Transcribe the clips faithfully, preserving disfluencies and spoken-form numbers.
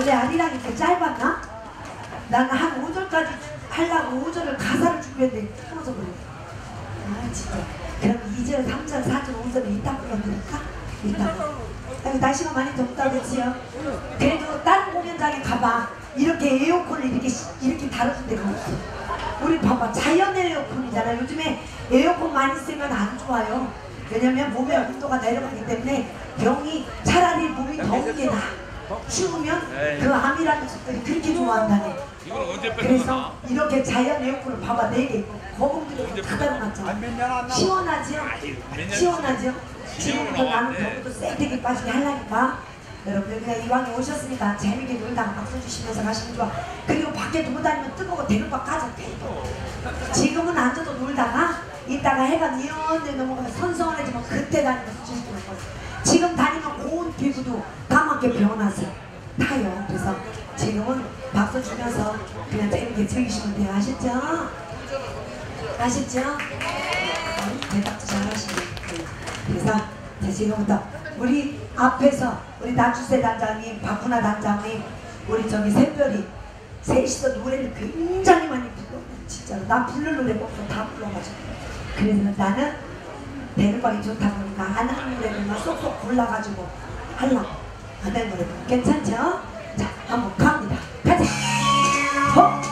원래 아리랑이 이렇게 짧았나? 나는 한 오 절까지 하려고 오 절을 가사를 준비했는데 끊어져 버렸어. 아 진짜. 그럼 이 절, 삼 절, 사 절, 오 절을 이따 불러드릴까? 이따. 아니, 날씨가 많이 덥다 그치요? 그래도 다른 공연장에 가봐. 이렇게 에어컨을 이렇게 이렇게 다뤄준 데가 없어. 우리 봐봐, 자연 에어컨이잖아. 요즘에 에어컨 많이 쓰면 안 좋아요. 왜냐면 몸의 온도가 내려가기 때문에 병이 차라리 몸이 더운 게 나아. 추우면 그 암이라는 것들이 그렇게 좋아한다네. 그래서 이렇게 자연 에어컨을 봐봐, 네 개. 거북들이 다 달아놨잖아. 시원하지요? 시원하지요? 지금부터 나는 더욱더 쎄되게 빠지게 하려니까 여러분들 그냥 이왕에 오셨으니까 재밌게 놀다가 박수 주시면서 가시면 좋아. 그리고 밖에 두고 다니면 뜨거워 대놓고 까져 대. 지금은 앉아도 놀다가 이따가 해가 니언데 넘어가면 선선해지면 그때 다니면서 주시는 거예요. 지금 다니면 고운 피부도 까맣게 변하세요. 타요. 그래서 지금은 박수 주면서 그냥 재밌게 즐기시면 돼요. 아셨죠? 아셨죠? 대답도 잘하시네. 그래서 지금부터 우리 앞에서 우리 나주세 단장님, 박훈아 단장님, 우리 저기 샛별이 셋이서 노래를 굉장히 많이 불러. 진짜로 나 부를 노래가 없어. 다 불러가지고. 그래서 나는 내 음악이 좋다 보니까 안 하는 노래들만 쏙쏙 골라가지고 하려고 하는 노래. 괜찮죠? 자, 한번 갑니다. 가자. 호!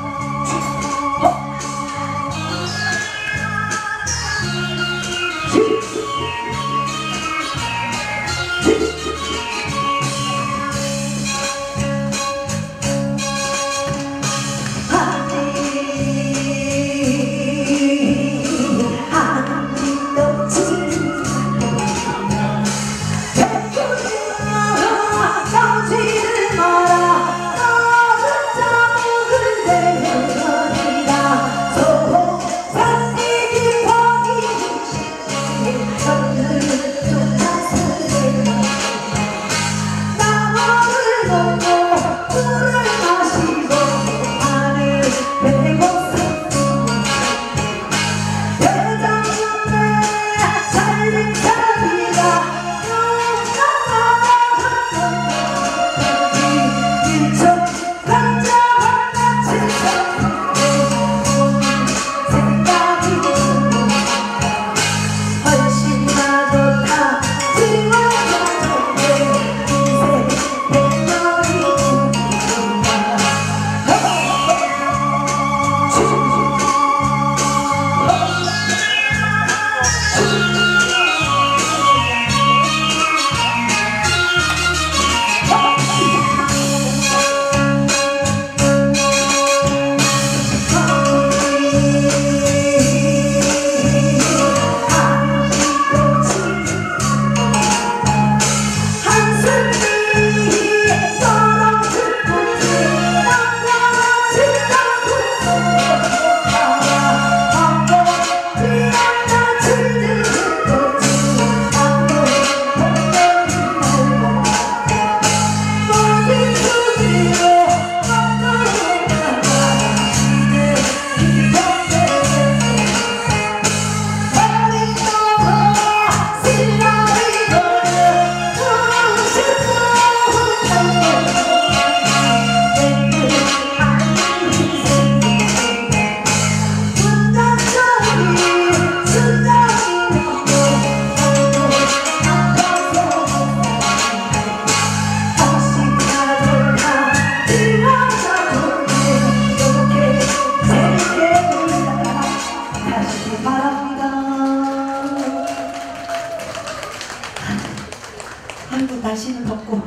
날씨는 덥고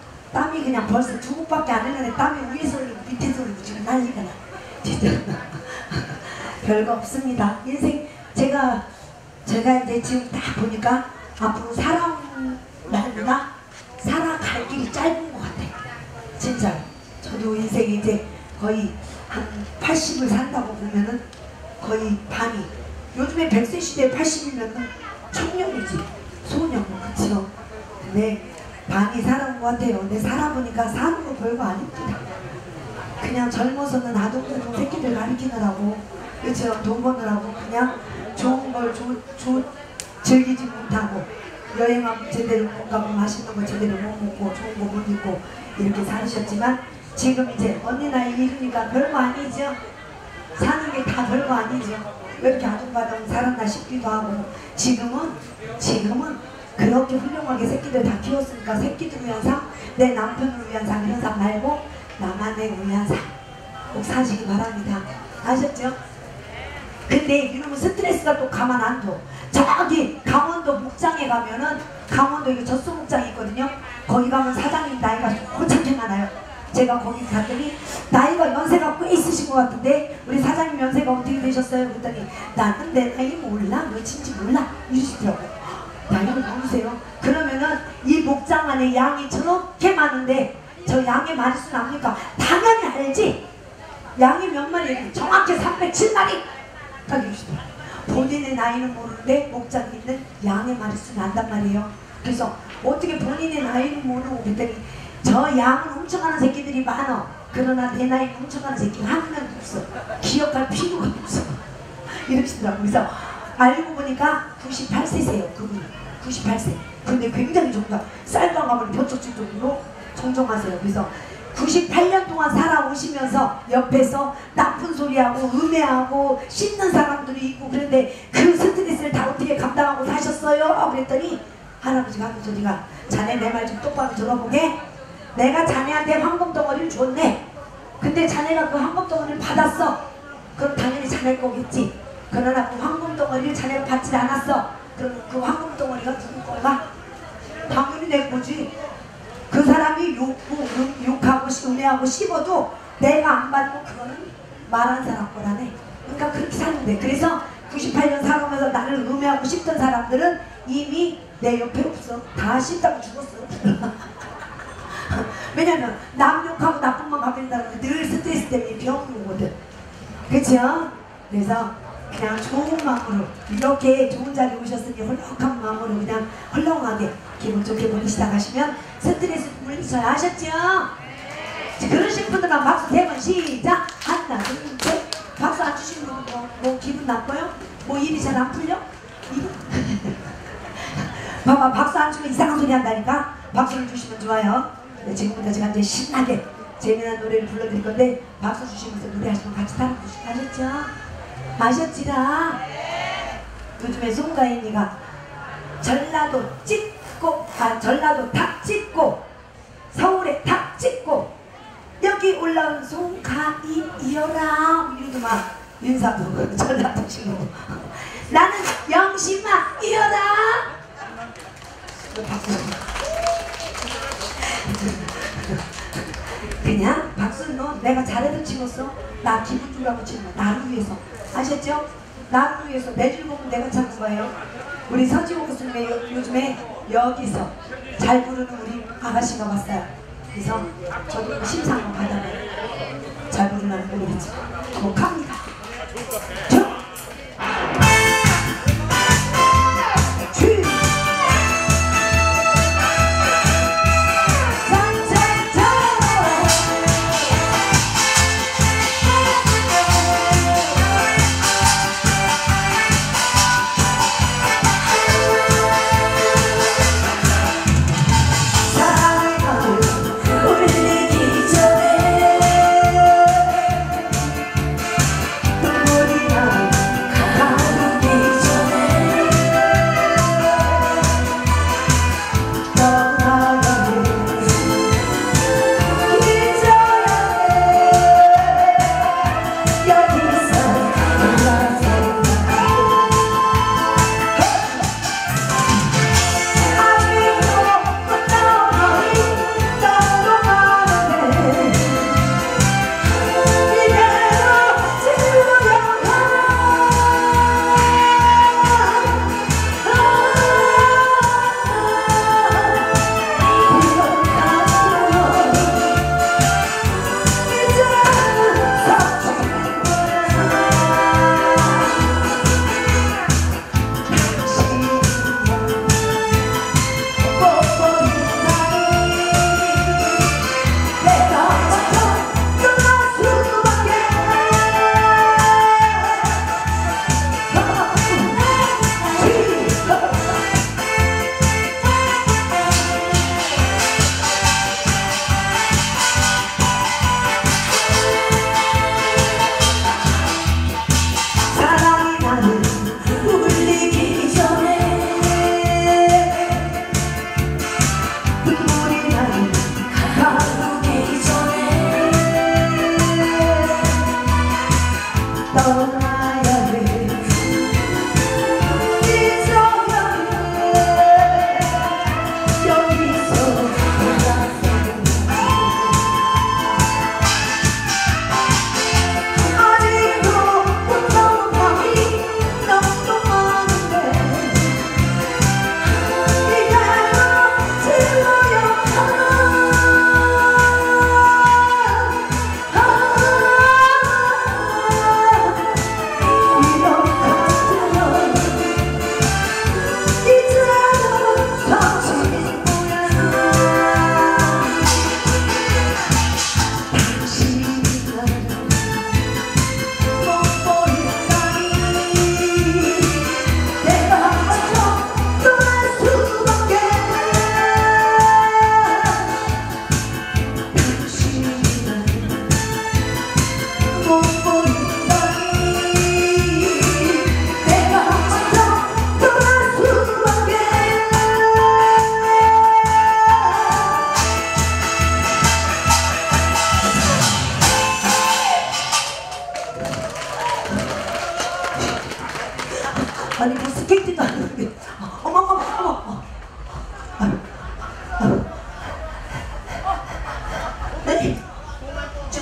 땀이 그냥 벌써 두 곡밖에 안 했는데 땀이 위에서 흘리고 밑에서 흘리고 지금 난리가 나. 진짜 별거 없습니다. 인생 제가 제가 이제 지금 딱 보니까 앞으로 살아온 날보다 살아갈 길이 짧은 것 같아요. 진짜 저도 인생이 이제 거의 한 팔십을 산다고 보면은 거의 반이, 요즘에 백 세 시대에 팔십이면은 청년이지, 소년, 그치요? 근데 반이 살아온 것 같아요. 근데 살아보니까 사는 거 별거 아닙니다. 그냥 젊어서는 아동들 새끼들 가르치느라고, 그쵸? 돈 버느라고 그냥 좋은 걸 조, 조, 즐기지 못하고 여행하고 제대로 못 가고 맛있는 거 제대로 못 먹고 좋은 거 못 입고 이렇게 살으셨지만 지금 이제 언니 나이 이르니까 별거 아니죠. 사는 게 다 별거 아니죠. 왜 이렇게 아둥바둥 살았나 싶기도 하고 지금은 지금은 그렇게 훌륭하게 새끼들 다 키웠으니까 새끼들 위한 상, 내 남편을 위한 상 이런 상 말고 나만을 위한 상 꼭 사시기 바랍니다. 아셨죠? 근데 이놈의 스트레스가 또 가만 안 둬. 저기 강원도 목장에 가면은 강원도 이거 젖소 목장이 있거든요. 거기 가면 사장님 나이가 고참게 많아요. 제가 거기 갔더니 나이가 연세가 꽤 있으신 것 같은데 우리 사장님 연세가 어떻게 되셨어요? 그랬더니 나는 내 나이 몰라 몇인지 몰라 이러시더라고. 나이를 모르세요? 그러면은 이 목장 안에 양이 저렇게 많은데 저 양의 마리수는 압니까? 당연히 알지. 양이 몇 마리? 정확히 삼백칠 마리 딱 이러시더라고. 본인의 나이는 모르는데 목장에 있는 양의 마리수는 안단 말이에요. 그래서 어떻게 본인의 나이는 모르고 그랬더니 저 양을 훔쳐가는 새끼들이 많어. 그러나 내 나이를 훔쳐가는 새끼가 한 명도 없어. 기억할 필요가 없어. 이러시더라고. 그래서 알고 보니까 구십팔 세세요. 그분이. 구십팔 세. 근데 굉장히 정말 쌀방 가면 벼쩍칠 정도로 정정하세요. 그래서 구십팔 년 동안 살아오시면서 옆에서 나쁜 소리하고 음해하고 씹는 사람들이 있고 그런데 그 스트레스를 다 어떻게 감당하고 사셨어요? 그랬더니 할아버지가 하는 소리가 자네 내 말 좀 똑바로 들어보게. 내가 자네한테 황금 덩어리를 줬네. 근데 자네가 그 황금 덩어리를 받았어. 그럼 당연히 자네 거겠지. 그러나 그 황금 덩어리를 자네가 받지 않았어. 그럼 그 황금 덩어리가 누구 거야? 당연히 내 거지. 그 사람이 욕, 욕, 욕하고 음해하고 씹어도 내가 안 받고 그거는 말한 사람 거라네. 그러니까 그렇게 사는데 그래서 구십팔 년 살아오면서 나를 음해하고 씹던 사람들은 이미 내 옆에 없어. 다 씹다고 죽었어. 왜냐면 남 욕하고 나쁜만 가면 사람들 늘 스트레스 때문에 병이 오거든. 그쵸? 그래서 그냥 좋은 마음으로 이렇게 좋은 자리에 오셨으니 헐렁한 마음으로 그냥 헐렁하게 기분 좋게 보내시다 가시면 스트레스 물리쳐요. 아셨죠? 그러신 분들은 박수 세 번 시작! 하나 둘 셋. 박수 안 주시는 분은 뭐, 뭐 기분 나빠요? 뭐 일이 잘 안 풀려? 봐봐 박수 안 주면 이상한 소리 한다니까? 박수를 주시면 좋아요. 네, 지금부터 제가 이제 신나게 재미난 노래를 불러드릴 건데 박수 주시면서 노래하시면 같이 따라 주시고 아셨죠? 아셨지라? 요즘에 송가인이가 전라도 찍고 아 전라도 탁 찍고 서울에 탁 찍고 여기 올라온 송가인이여라 이러도 막 인사도 전라도식으로 나는 영심아 이여라 그냥 박수는 너 내가 잘해도 치웠어. 나 기분 주라고 치는 거야. 나를 위해서. 아셨죠? 나를 위해서 내 즐거움 내가 찾는 거예요. 우리 서지호 교수님의 요, 요즘에 여기서 잘 부르는 우리 아가씨가 왔어요. 그래서 저도 심사를 받아봐요. 잘 부르면 모르겠지. 뭐 갑니다. 저 울리기 전에 눈물이 나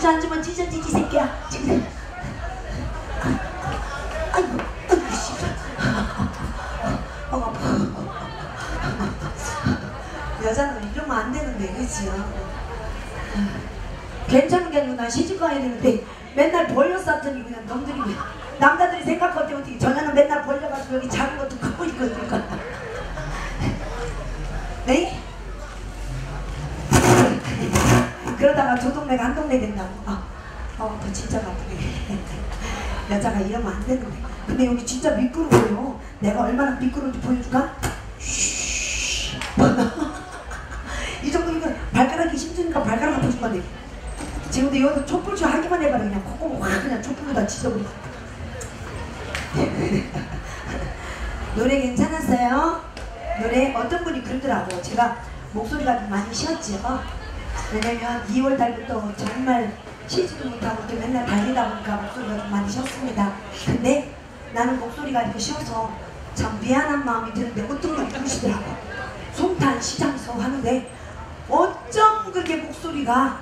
주저앉으면 찢어지지 새끼야. 지금. 아이고, 아이고, 씨. 어, 아파. 여자는 이러면 안 되는데, 그치요? 괜찮은 게 아니고 난 시집 가야 되는데 맨날 벌려 쌌더니 그냥 놈들이 남자들이 생각할 때 어떻게 전화는 맨날 벌려가지고 여기 작은 것도 크고 있거든요. 네? 그러다가 두 동네가 한 동네 된다고. 아, 어, 그 진짜 나쁘네. 여자가 이러면 안 되는데. 근데 여기 진짜 미끄러워요. 내가 얼마나 미끄러운지 보여줄까? 이 정도면 발가락이 힘드니까 발가락 아파준 건데. 지금도 여기서 촛불쇼 하기만 해봐라. 그냥 콧구멍 확 그냥 촛불로다 찢어버려. 노래 괜찮았어요? 노래 어떤 분이 그러더라고. 제가 목소리가 좀 많이 쉬었죠. 왜냐면 이월 달부터 정말 쉬지도 못하고 이렇게 맨날 달리다 보니까 목소리가 좀 많이 쉬었습니다. 근데 나는 목소리가 이렇게 쉬어서 참 미안한 마음이 드는데 어떤 분이 그러시더라고. 송탄 시장서 하는데 어쩜 그렇게 목소리가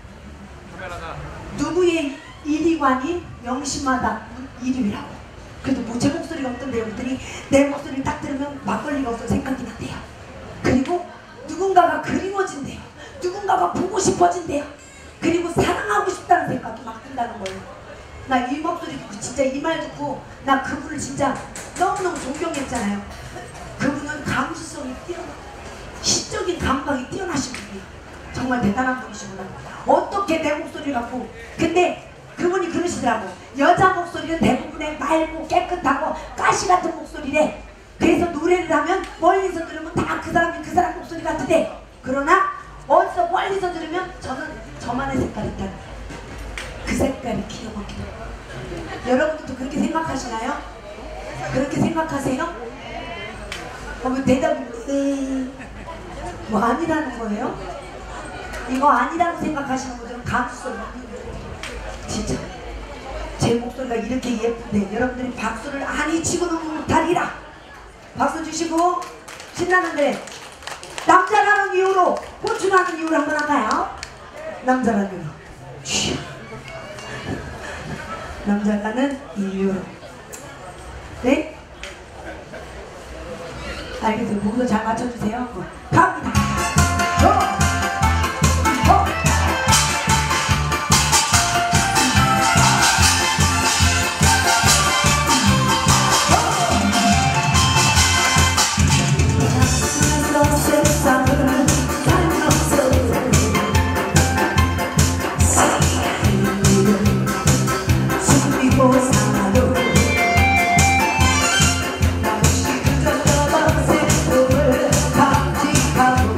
누구의 일이관이 명심하다 일임이라고. 그래도 뭐 제 목소리가 어떤데요? 그랬더니 내 목소리를 딱 들으면 막걸리가 없어 생각이 난대요. 그리고 누군가가 그리워진대요. 누군가가 보고 싶어진대요. 그리고 사랑하고 싶다는 생각이 막 든다는 거예요. 나 이 목소리 듣고 진짜 이 말 듣고 나 그분을 진짜 너무너무 존경했잖아요. 그분은 감수성이 뛰어나, 시적인 감각이 뛰어나신 분이에요. 정말 대단한 분이시구나. 어떻게 내 목소리를 갖고. 근데 그분이 그러시더라고. 여자 목소리는 대부분의 맑고 깨끗하고 가시 같은 목소리래. 그래서 노래를 하면 멀리서 들으면 다 그 사람이 그 사람 목소리 같은데, 그러나 어디서 멀리서 들으면 저는 저만의 색깔이 있다는 거예요. 그 색깔이 기가 막히다. 여러분들도 그렇게 생각하시나요? 그렇게 생각하세요? 그러면 대답이 으... 뭐 아니라는 거예요? 이거 아니라고 생각하시는 분들은 감수성이 진짜 제 목소리가 이렇게 예쁜데 여러분들이 박수를 아니 치고는 못하리라. 박수 주시고 신나는데 남자라는 이유로 호주라는 이유로 한번 할까요? 남자라는 이유로 남자라는 이유로. 네? 알겠어요. 목도 잘 맞춰주세요. 갑니다. 어. 감지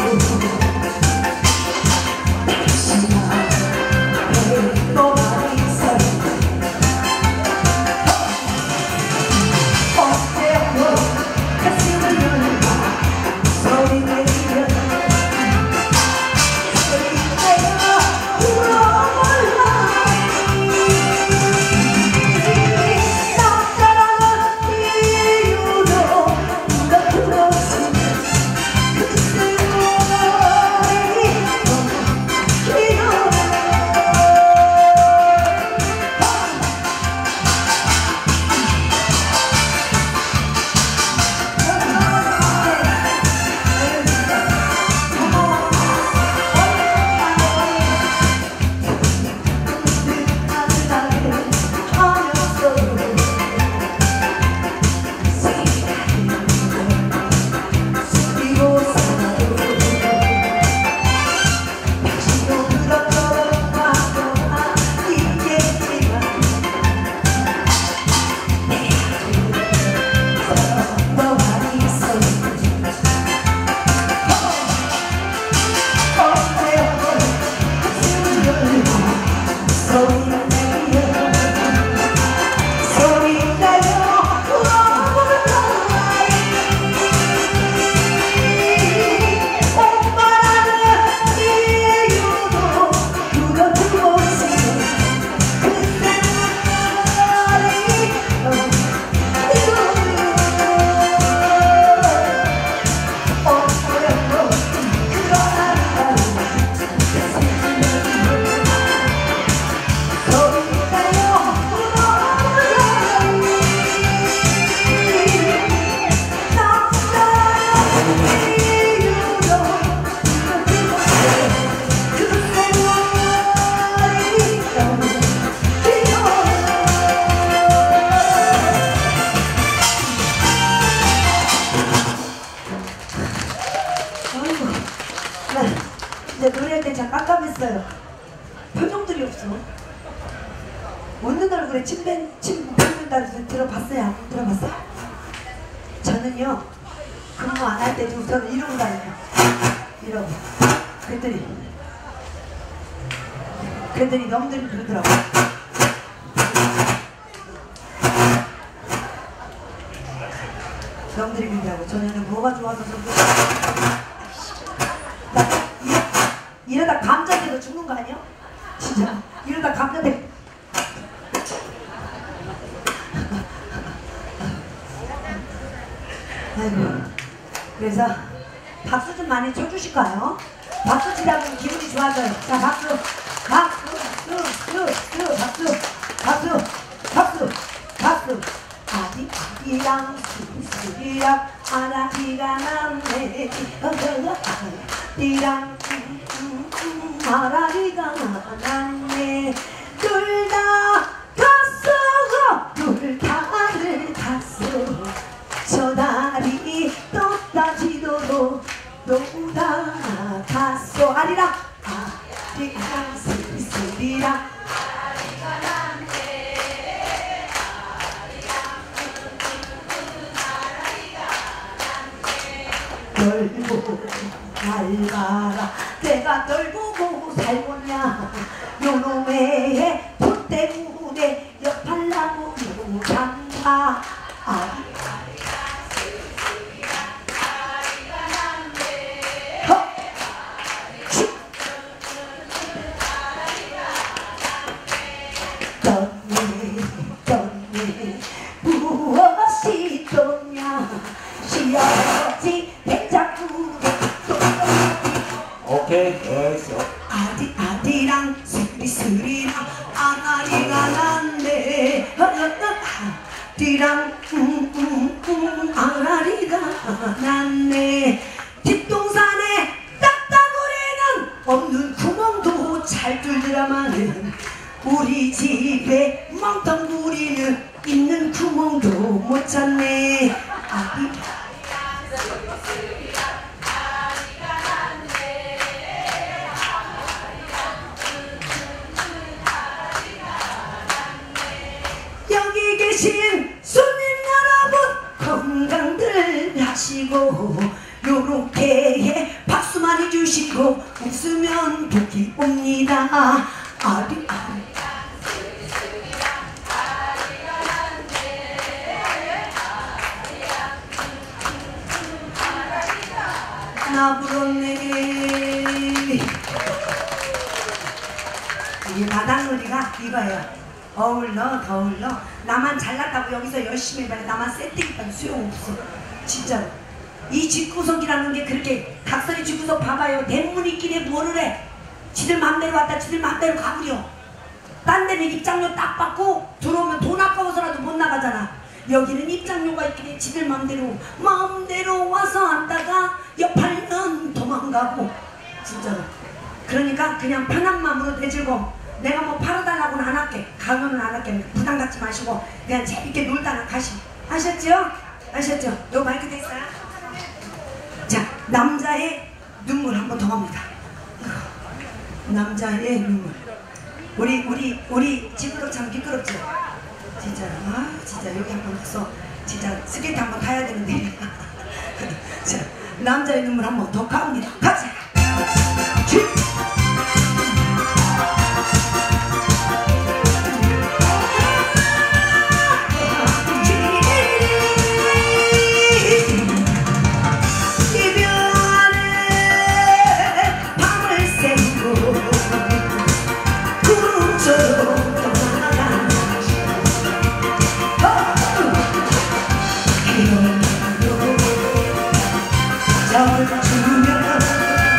진짜 노래할 때 참 깜깜했어요. 표정들이 없어. 웃는 얼굴에 침 뱉, 침 뱉는다는 소리 들어봤어요? 안 들어봤어요? 저는요, 근무 안 할 때도 저는 이러고 다녀요. 이러고. 그랬더니, 그랬더니 너무들 그러더라고. 너무들이 그러더라고. 저는 뭐가 좋아서 저렇게. 나 이러다 감자대도 죽는 거 아니야? 진짜. 이러다 감자대. 아이고. 그래서 박수 좀 많이 쳐주실까요? 박수 치다 보면 기분이 좋아져요. 자, 박수. 박수. 박수. 박수. 박수. 박수. 박수. 아디 아디랑 수수리랑 아라리가 났네. 아디랑 아라리가 났네. 둘 다 갔어. 둘 다를 갔어. 저 다리 또 따지도록 또다 갔어. 아리랑 아리랑 수수리랑 널보고 살가라. 내가 널 보고 살겠냐. 요놈의 돈 때문에 옆팔라고 요란다. 아. 떴네 떴네 무엇이 떴냐. 시어지 오케이, 됐어. 아디 아디랑 스리스리랑 아나리가 났네. 아디랑 음음음 아나리가 났네. 뒷동산에 딱따구리는 없는 구멍도 잘 뚫더라마는 우리 집에 멍텅구리는 있는 구멍도 못 찾네. 아디 여기 계신 손님 여러분 건강들 하시고 요렇게 박수 많이 주시고 웃으면 복이 옵니다. 아리 아리 나 불었네. 이 바닥놀이가 이거예요. 어울러 더울러. 나만 잘났다고 여기서 열심히 해봐야 나만 쎄뜨기까지 소용없어. 진짜로. 이 집구석이라는 게 그렇게 각설이 집구석 봐봐요. 대문이끼리 뭐를 해. 지들 맘대로 왔다 지들 맘대로 가버려. 딴 데는 입장료 딱 받고 들어오면 돈 아까워서라도 못 나가잖아. 여기는 입장료가 있길래 지들 맘대로 마음대로 와서 앉다가 옆팔면 도망가고. 진짜로. 그러니까 그냥 편한 마음으로 내질고 내가 뭐 팔아달라고는 안 할게. 강요는 안 할게. 부담 갖지 마시고 그냥 재밌게 놀다가 가시. 아셨죠? 아셨죠? 요 마이크 됐어요? 자, 남자의 눈물 한 번 더 갑니다. 남자의 눈물. 우리 우리 우리 집으로 참 미끄럽죠? 진짜 아 진짜 여기 한 번 가서 진짜 스케이트 한 번 타야 되는데. 자, 남자의 눈물 한 번 더 갑니다. 가자. 절 주면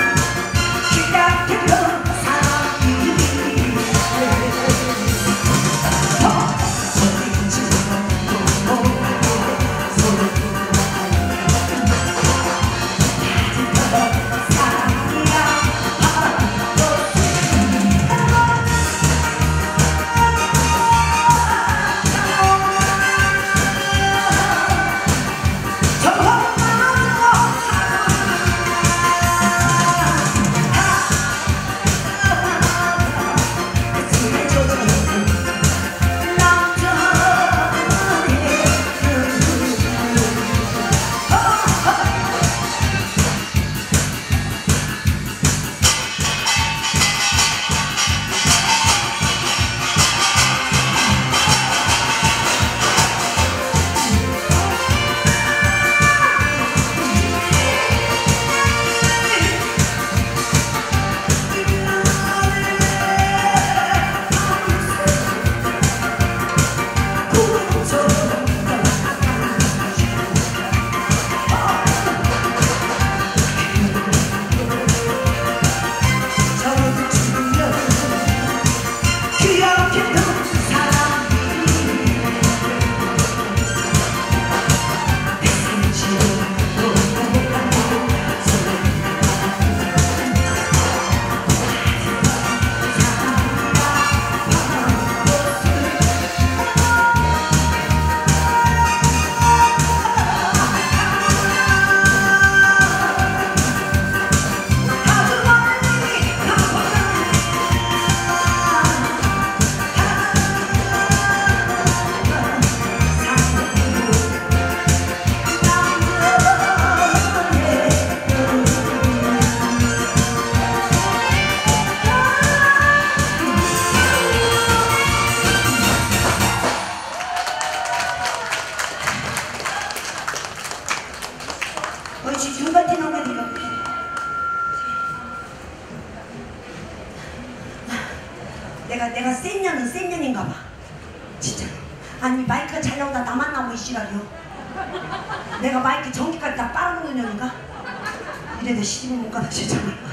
내가 내가 센 년은 센 년인가 봐. 진짜. 아니 마이크가 잘 나오다 나만 나오고 이시라리요. 내가 마이크 전기까지 다 빨아먹는 년인가? 이래도 시집을 못 가다 진짜.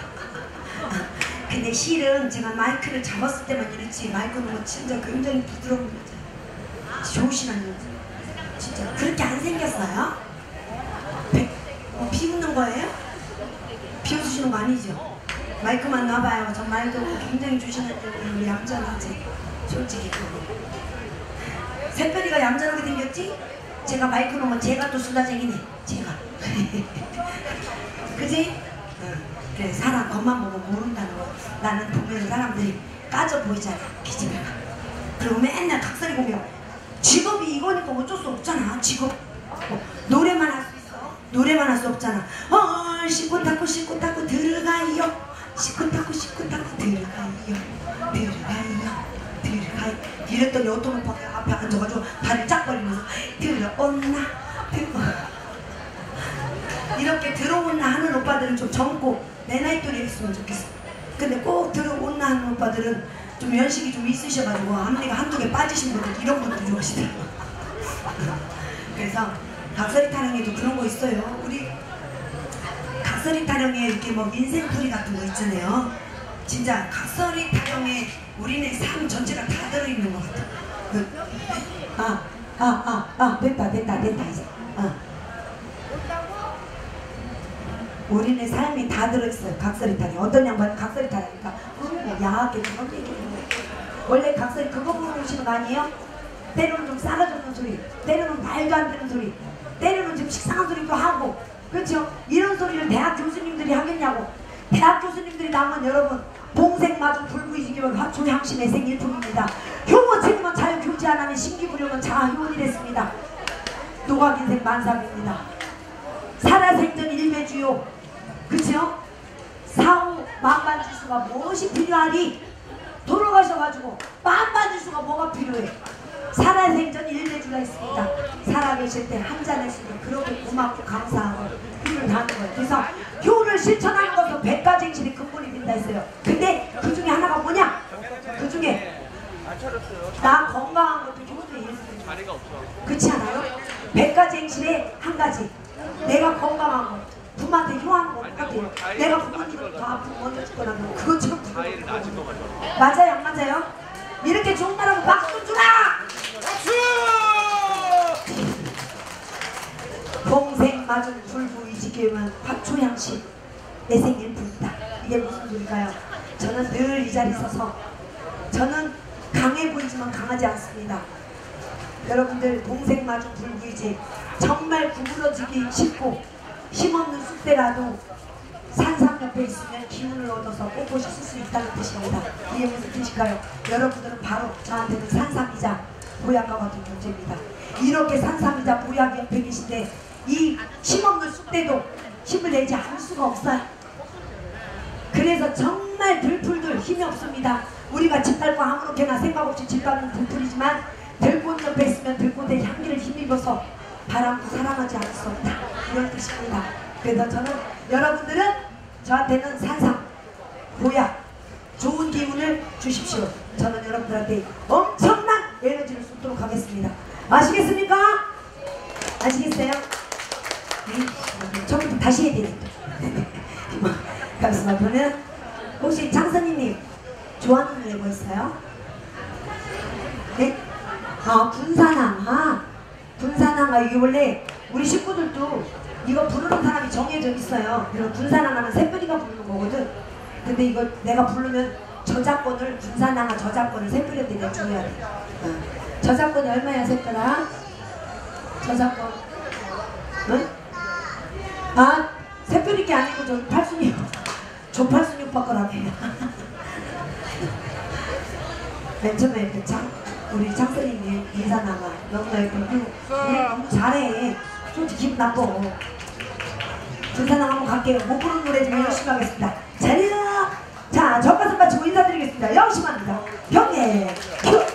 근데 실은 제가 마이크를 잡았을 때만 이렇지 마이크는 뭐 진짜 굉장히 부드러운 여자. 좋으시라는 여자. 진짜 그렇게 안 생겼어요? 배, 어, 비웃는 거예요? 비웃으시는 거 아니죠? 마이크만 놔봐요. 저 말도 굉장히 조심하는 얌전하지. 솔직히. 새별이가 얌전하게 생겼지? 제가 마이크 놓으면 제가 또 수다쟁이네. 제가. 그지? 응. 그래 사람 겉만 보고 모른다는 거. 나는 보면 사람들이 까져 보이잖아. 기집애가. 그리고 맨날 각설이 보면 직업이 이거니까 어쩔 수 없잖아. 직업. 뭐, 노래만 할 수 있어. 노래만 할 수 없잖아. 어, 씻고 닦고 씻고 닦고 들어가요. 씻고 닦고 씻고 닦고 들어가요. 들어가요. 들어가요. 이랬더니 어떤 오빠가 앞에 앉아가지고 발을 쫙 벌리면서 들어온나 들어 이렇게 들어온나 하는 오빠들은 좀 젊고 내 나이 또래 했으면 좋겠어. 근데 꼭 들어온나 하는 오빠들은 좀 연식이 좀 있으셔가지고 앞니가 한두 개 빠지신 분들 이런 분들 좋아하시더라고요. 그래서 각설이 타령에도 그런 거 있어요. 우리 각설이 타령에 이렇게 뭐 인생풀이 같은 거 있잖아요. 진짜 각설이 타령에 우리네 삶 전체가 다 들어있는 것 같아. 그, 아, 아, 아, 아, 됐다, 됐다, 됐다, 이제. 아. 우리네 삶이 다 들어있어요. 각설이 타령. 어떤 양반이 각설이 타령이니까 뭐 야하게 그런 얘기를 원래 각설이 그거 보고 오시는 거 아니에요? 때로는 좀 싸가지 없는 소리, 때로는 말도 안 되는 소리, 때로는 좀 식상한 소리도 하고, 그렇죠? 이런 소리를 대학 교수님들이 하겠냐고. 대학 교수님들이 나오면 여러분 봉생마중 불구이지기면 화초향신의 생일품입니다. 효모 책임은 자유교지 안 하면 신기부려는 자아효원이랬습니다. 노각인생 만삭입니다. 살아생전 일배주요. 그쵸? 사후 만반지수가 무엇이 필요하리? 돌아가셔가지고 만반지수가 뭐가 필요해? 살아생전 일배주가 있습니다. 살아계실 때 한잔했으니 그렇게 고맙고 감사하고 힘을 다하는 거예요. 그래서 효를 실천하는 것은 백가쟁실이 근본이 된다 했어요. 근데 그 중에 하나가 뭐냐? 그 중에 나 건강한 것도 효도의 일부분이에요. 자리가 없어. 그렇지 않아요? 백가쟁실의 한 가지. 내가 건강한 거. 부모한테 효하는 거 똑같아요. 내가 부모님을 더 아프고 먼저 죽거나 그것처럼 맞아요? 안 맞아요? 이렇게 좋은 말하고 박수 주라! 박수! 봉생마중 불구이지교면 화초향신 내 생일품이다. 이게 무슨 소리일까요? 저는 늘 이 자리에 서서 저는 강해 보이지만 강하지 않습니다. 여러분들 봉생마중 불구이지 정말 구부러지기 쉽고 힘없는 쑥대라도 산삼 옆에 있으면 기운을 얻어서 꼿꼿이 쓸 수 있다는 뜻입니다. 이게 무슨 뜻일까요? 여러분들은 바로 저한테는 산삼이자 보약과 같은 존재입니다. 이렇게 산삼이자 보약이 옆에 계신데 이 힘없는 쑥대도 힘을 내지 않을 수가 없어요. 그래서 정말 들풀들 힘이 없습니다. 우리가 집달고 아무렇게나 생각 없이 집밟는 들풀이지만 들꽃 옆에 있으면 들꽃의 향기를 힘입어서 바람도 사랑하지 않을 수 없다. 이런 뜻입니다. 그래서 저는 여러분들은 저한테는 산삼, 보약, 좋은 기운을 주십시오. 저는 여러분들한테 엄청난 에너지를 쏟도록 하겠습니다. 아시겠습니까? 아시겠어요? 처음부터 다시 해야 되겠다. 감사합니다. 그러면 혹시 장선생님 좋아하는 노래 뭐 있어요? 네? 아 분산항. 아 분산항. 아 이게 원래 우리 식구들도 이거 부르는 사람이 정해져 있어요. 그래서 분산항 하면 새별이가 부르는 거거든. 근데 이거 내가 부르면 저작권을 분산항아 저작권을 새별이한테 내줘야 돼. 어. 저작권이 얼마야 새별아? 저작권 응? 아 새별이 게 아니고 저 팔순이 조팔순이 오빠 거라네. 맨 처음에 그 장, 우리 장선생님 인사나가 너무나 예쁘고 우리 너무 잘해. 솔직히 기분 나빠. 분산항 한번 갈게요. 못 부르는 노래 좀 열심히 하겠습니다. 자리야. 자 전가슴 마치고 인사드리겠습니다. 영심합니다. 경례 큐.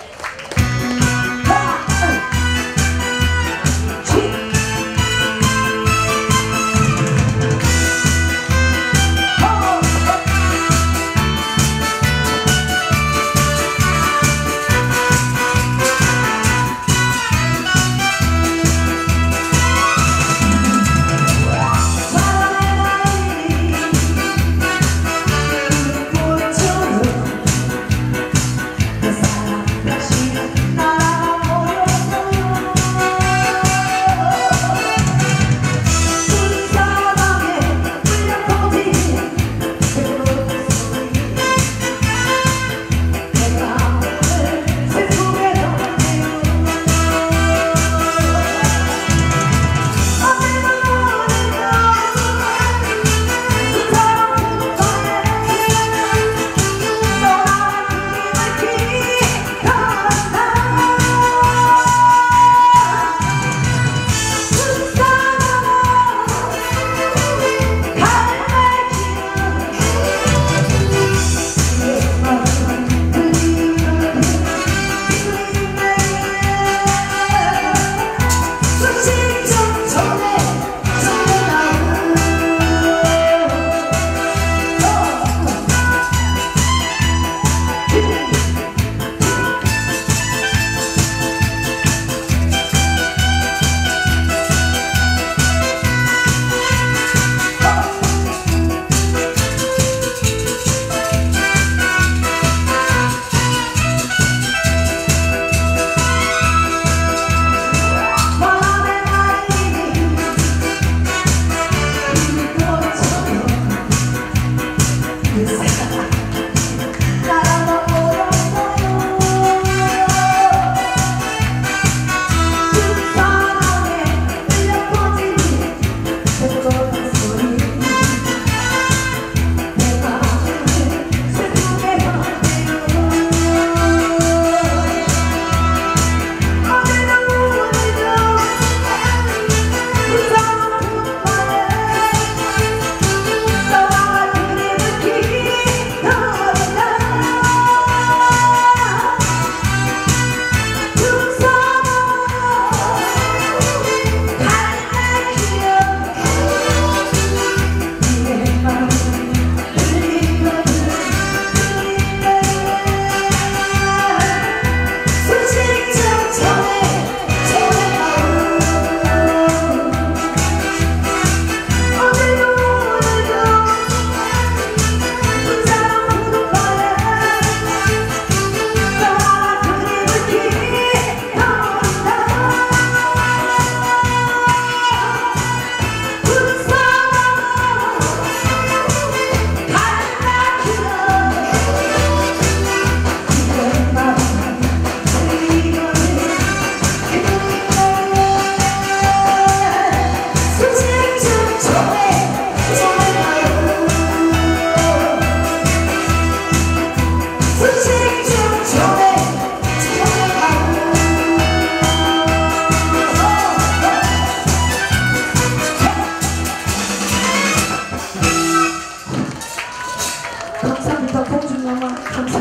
감사합니다. 공중영화 감사.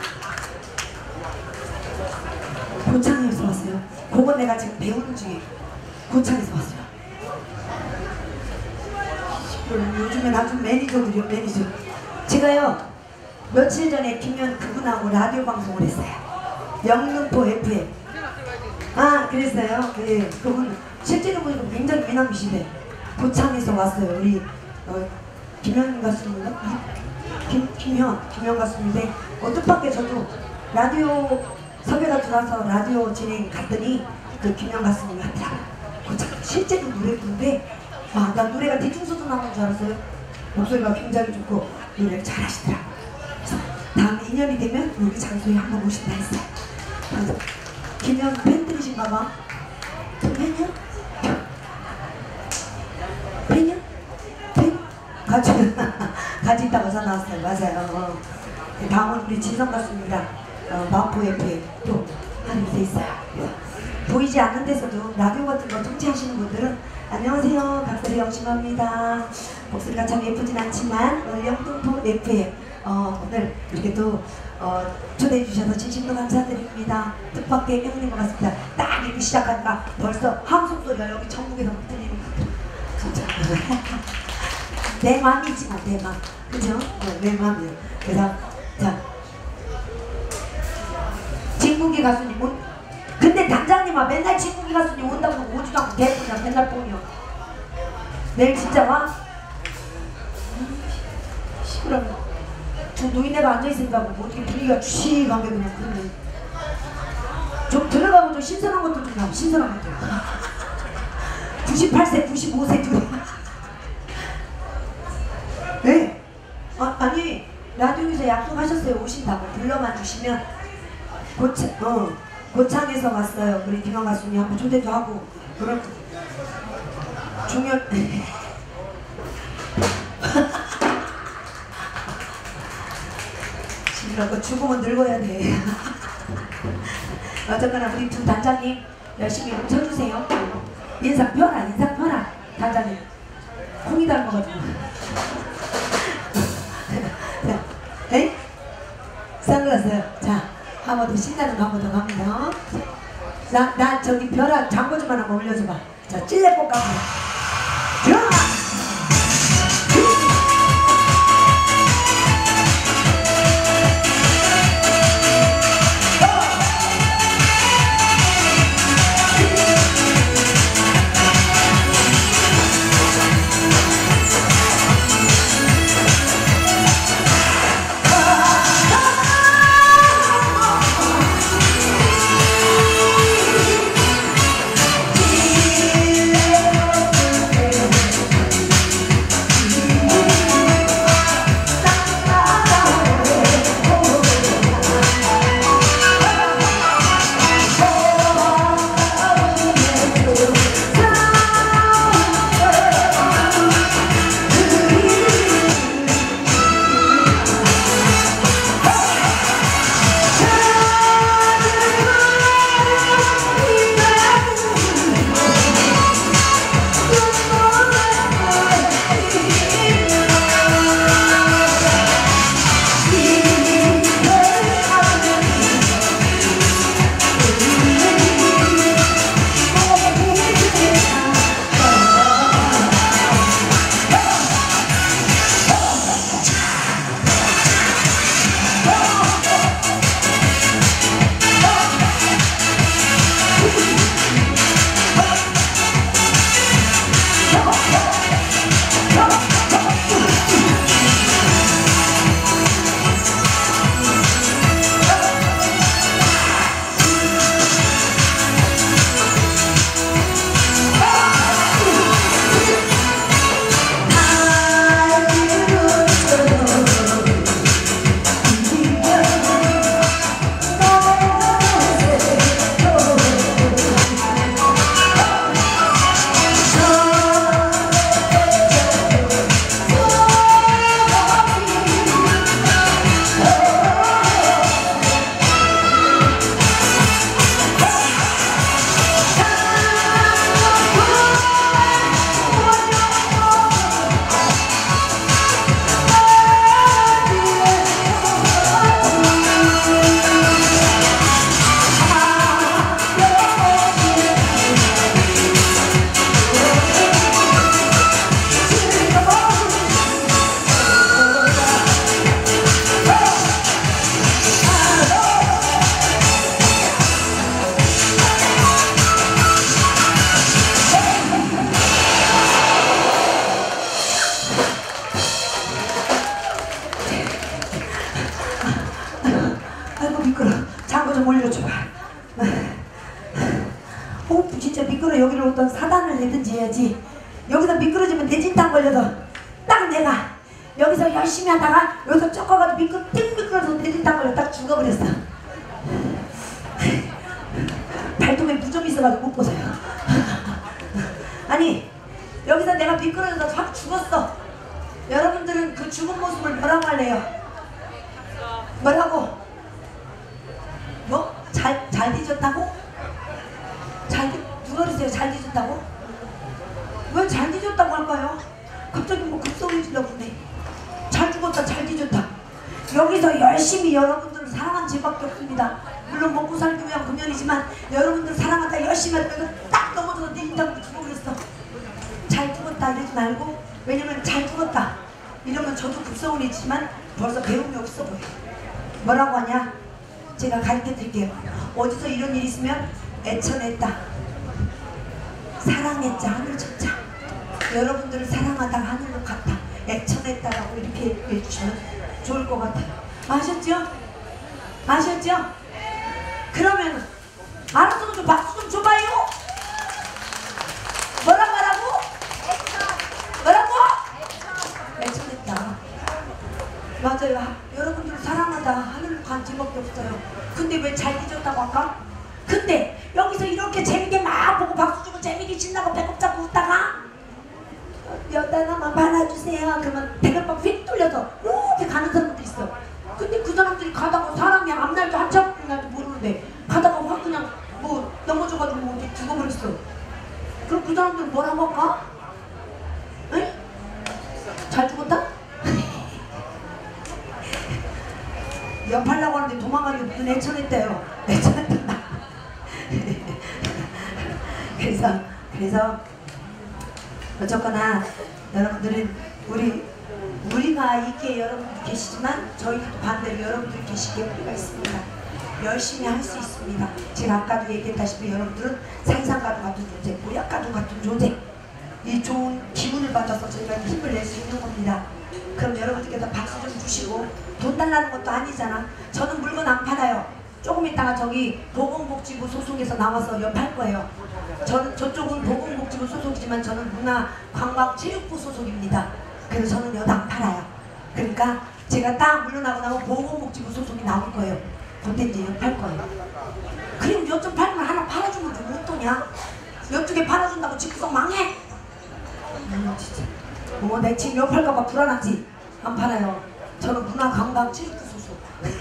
고창에서 왔어요. 그건 내가 지금 배우는 중에 고창에서 왔어요. 요즘엔 아주 매니저들이요, 매니저. 제가요 며칠 전에 김현 그분하고 라디오 방송을 했어요. 영등포 에프엠. 아 그랬어요. 네, 그분 실제로 보니까 굉장히 미남이시대. 고창에서 왔어요. 우리 어, 김현 가수인가? 김, 김현, 김현 가수인데 어, 뜻밖의 저도 라디오 섭외가 들어와서 라디오 진행 갔더니 그 김현 가수님이 하더라고요. 고창 실제로 노래 부르는데 와, 난 노래가 대중소도 나오는 줄 알았어요. 목소리가 굉장히 좋고 노래를 잘하시더라고요. 그래서 다음에 인연이 되면 여기 장소에 한번 오신다 했어요. 그래서 김현 팬들이신가봐. 팬이요? 팬이요? 팬? 같이 같이 있다고 전화 왔어요. 맞아요. 어. 다음은 우리 진성 가수입니다. 어, 마포 에프엠 또 하는 데 있어요. 보이지 않는 데서도 라디오 같은 거 통제하시는 분들은 안녕하세요. 각설이 영심합니다. 목소리가 참 예쁘진 않지만 오늘 영등포 에프엠 어, 오늘 이렇게 또 어, 초대해 주셔서 진심으로 감사드립니다. 뜻밖의 행운인 것 같습니다. 딱 이렇게 시작하니까 벌써 함성 소리가 여기 전국에서 들리는 것 같아요. 진짜 내 맘이지만 내 맘, 그죠? 어, 내 맘이요. 그래서 자 진국이 가수님 온. 근데 단장님아 맨날 진국이 가수님 온다고 오지도 않고 대본이야 맨날 폰이요. 내일 진짜 와? 시끄러워. 저 노인네가 앉아있으니까 뭐 어떻게 분위기가 취식한 게 그냥 그러네. 좀 들어가고 좀 신선한 것도 좀 나와. 신선한 것도. 구십팔 세, 구십오 세 둘이. 네. 아, 아니 라디오에서 약속하셨어요. 오신다고. 불러만 주시면 고창, 어, 고창에서 왔어요. 우리 김영 가수님 한번 초대도 하고 그럴 중요한 시끄럽고 죽으면 늙어야 돼. 어쨌거나 우리 두 단장님 열심히 훔쳐주세요. 인상 펴라, 인상 펴라. 단장님 콩이 닮아가지고. 에? 선글라스. 자, 한 번 더 신나는 거 한 번 더 갑니다. 나, 나 저기 벼락 장고 좀 하나 올려줘봐. 자, 찔레꽃 가고. 자! 좀 올려줘봐. 어, 진짜 미끄러. 여기로 어떤 사단을 내든지 해야지. 여기서 미끄러지면 대진탕 걸려서 딱 내가 여기서 열심히 하다가 여기서 쫓아가지고 미끄러, 띵 미끄러져서 대진탕 걸려 딱 죽어버렸어. 발톱에 무좀 있어가지고 못 벗어요. 아니 여기서 내가 미끄러져서 확 죽었어. 여러분들은 그 죽은 모습을 뭐라고 할래요? 뭐라고? 뭐? 잘, 잘 뒤졌다고? 잘, 누가 그러세요? 잘 뒤졌다고? 왜 잘 뒤졌다고 할까요? 갑자기 뭐 급성해지려고 그러네. 잘 죽었다, 잘 뒤졌다. 여기서 열심히 여러분들을 사랑한 죄밖에 없습니다. 물론 먹고 살기 위한 금연이지만 여러분들 사랑하다 열심히 하다가 딱 넘어져서 내 인당으로 죽어버렸어. 잘 죽었다 이러지 말고, 왜냐면 잘 죽었다 이러면 저도 급성운이지만 벌써 배움이 없어 보여. 뭐라고 하냐? 제가 가르쳐 드릴게요. 어디서 이런 일이 있으면 애처냈다, 사랑했자, 하늘 쳤자, 여러분들을 사랑하다가 하늘로 갔다, 애처냈다라고 이렇게 얘기해 주시면 좋을 것 같아요. 아셨죠? 아셨죠? 그러면 알았으면 좀 박수 좀 줘봐요. 뭐라고 하라고? 뭐라고? 애처냈다. 맞아요. 여러분들 사랑하다 하늘로 간 죄밖에 없어요. 근데 왜 잘 뒤졌다고 할까? 근데 여기서 이렇게 재밌게 막 보고 박수 주고 재밌게 신나고 배꼽 잡고 웃다가 여자나만 받아주세요 그러면 배꼽 휙 뚫려서 이렇게 가는 사람도 있어. 근데 그 사람들이 가다가 사람이 앞날도 한참 날도 모르는데 가다가 확 그냥 뭐 넘어져가지고 뭐 죽어버렸어. 그럼 그 사람들은 뭐라고 할까? 에? 잘 죽었다? 연팔라고 하는데 도망가기 무슨 애처냈대요. 애처냈다. 그래서 그래서 어쨌거나 여러분들은 우리 우리가 있기에 여러분들 계시지만 저희도 반대로 여러분들이 계시기에 우리가 있습니다. 열심히 할 수 있습니다. 제가 아까도 얘기했다시피 여러분들은 산산가도 같은 존재, 모약가도 같은 존재, 이 좋은 기분을 받아서 저희가 힘을 낼 수 있는 겁니다. 그럼 여러분들께서 박수 좀 주시고, 돈 달라는 것도 아니잖아. 저는 물건 안 팔아요. 조금 있다가 저기 보건복지부 소속에서 나와서 옆할 거예요. 저는 저쪽은 보건복지부 소속이지만 저는 문화관광체육부 소속입니다. 그래서 저는 여기 안 팔아요. 그러니까 제가 딱 물러나고 나면 보건복지부 소속이 나올 거예요. 그때 이제 옆할 거예요. 그리고 옆쪽 팔면 하나 팔아주면 좀 어떠냐? 옆쪽에 팔아준다고 집구석 망해? 음, 진짜. 어, 내 지금 옆할까봐 불안하지? 안 팔아요. 저는 문화관광체육부 소속.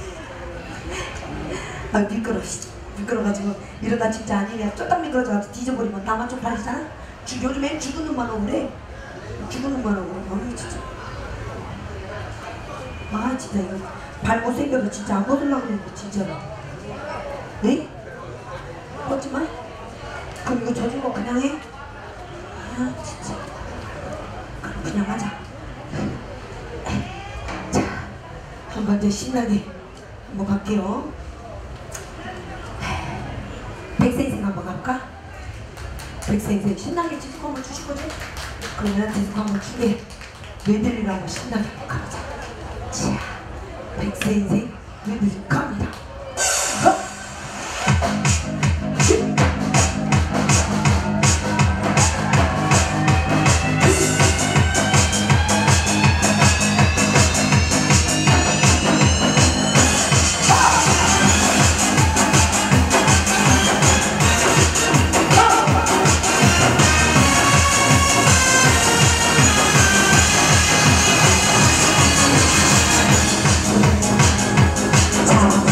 아, 미끄러, 미끄러가지고 이러다 진짜 아니냐. 쫄딱 미끄러져가지고 뒤져버리면 나만 좀 팔리잖아? 주, 요즘엔 죽은 놈만 오래. 죽은 놈만 오고. 어, 진짜. 아, 진짜 이거 발 못생겨서 진짜 안 벗으려고 그랬는데, 진짜로. 네? 벗지 마? 그럼 이거 젖은 거 그냥 해? 아, 진짜. 그럼 그냥 하자. 자, 한번 더 신나게 한번 갈게요. 백센생 한번 갈까? 백센생 신나게 지숙 한번 주실 거지? 그러면 지숙 한번 주게 메들리라고 신나게 한번 가보자. 자, 백센생 메들리 갑니다. 어? 자,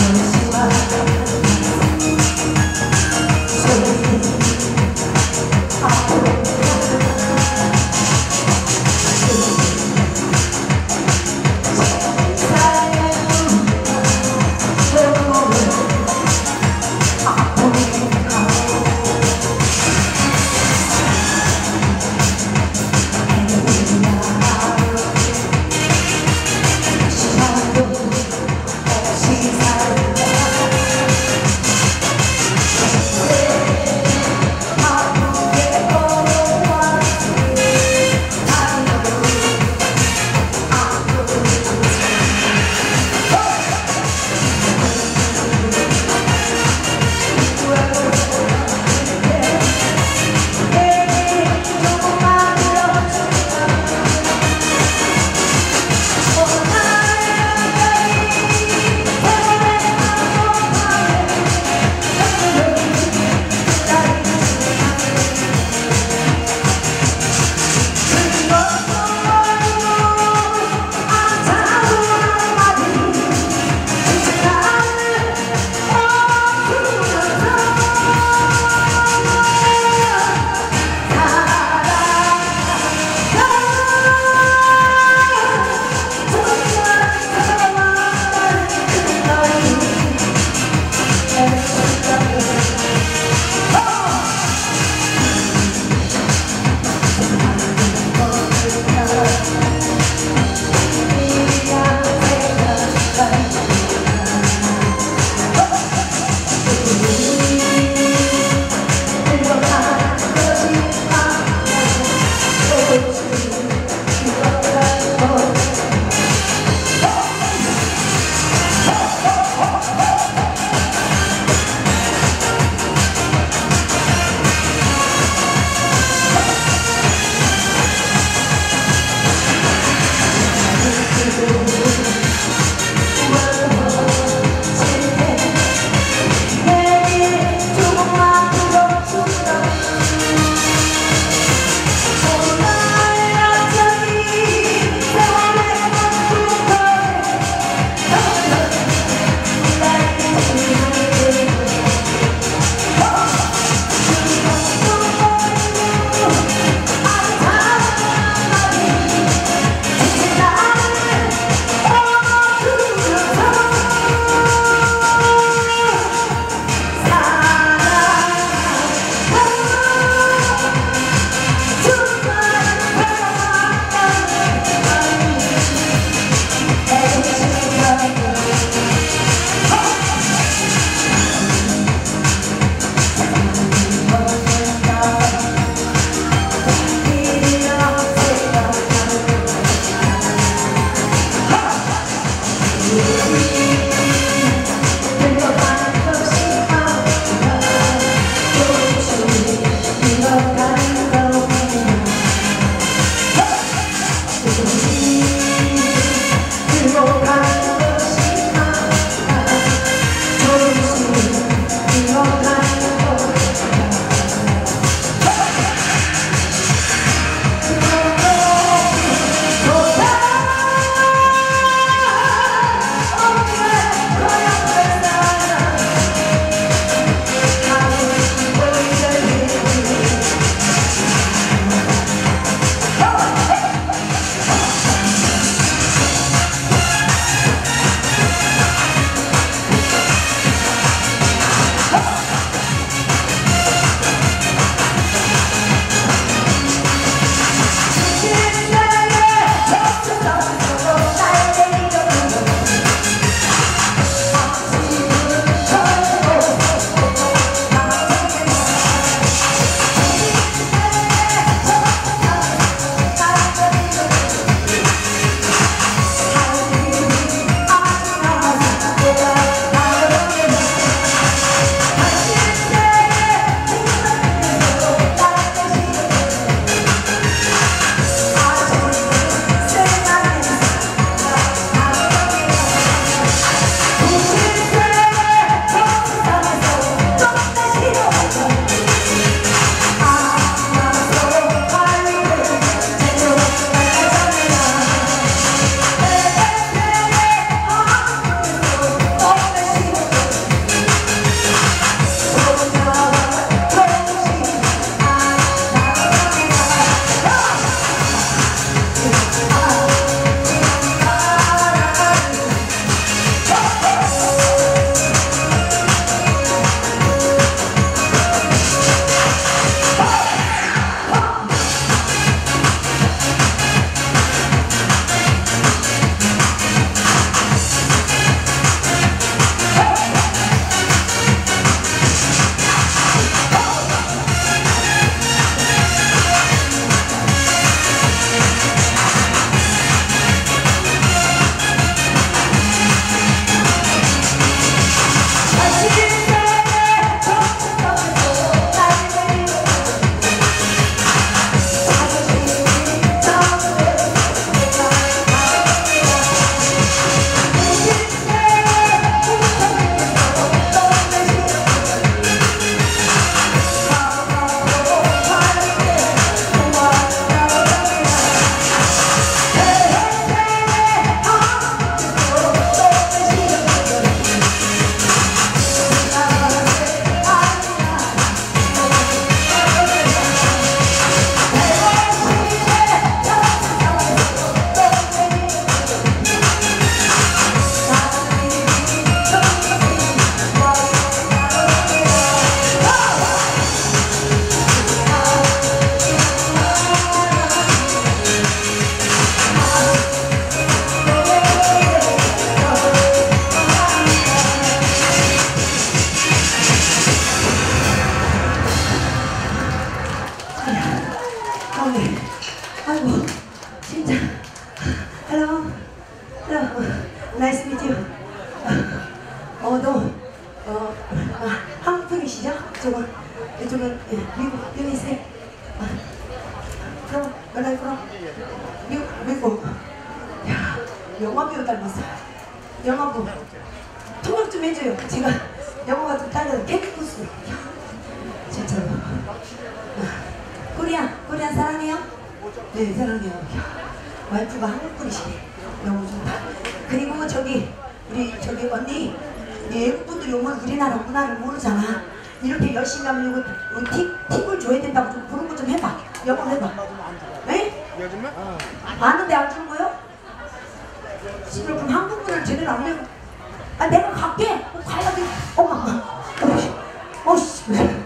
저도 어, 아, 한국 분이시죠? 저건 이쪽은 예, 미국 유니세. 아, 그럼 맨날 그럼 미국 미국. 야, 영화배우 닮았어. 영화부 통역 좀 해줘요. 제가 영어가 좀 딸려서 캐릭터스. 진짜로. 아, 코리아 코리아 사랑해요? 네 사랑해요. 와이프가 한국 분이시네. 너무 좋다. 그리고 저기 우리 저기 언니 외국 분들이 오면 우리나라 문화를 모르잖아. 이렇게 열심히 하면 이거, 이거 팁, 팁을 줘야 된다고 좀 그런 거 좀 해봐. 영어 해봐. 네? 아는데 안 준 거요? 지금 그럼 한국문을 제대로 안 내고. 아 내가 갈게. 어, 가야 돼. 엄마. 어씨.